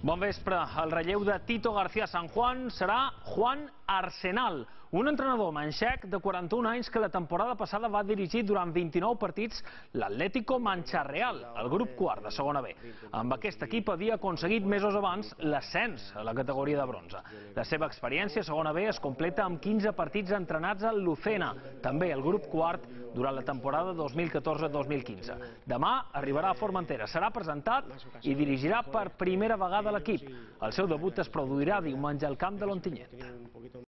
Bon vespre. El relleu de Tito García San Juan serà Juan Arsenal, un entrenador manxec de 41 anys que la temporada passada va dirigir durant 29 partits l'Atlético Mancha-Real, el grup quart de segona B. Amb aquest equip havia aconseguit mesos abans l'ascens a la categoria de bronze. La seva experiència a segona B es completa amb 15 partits entrenats al Lucena, també el grup quart, durant la temporada 2014-2015. Demà arribarà a Formentera, serà presentat i dirigirà per primera vegada l'equip. El seu debut es produirà diumenge al camp de l'Ontinyent.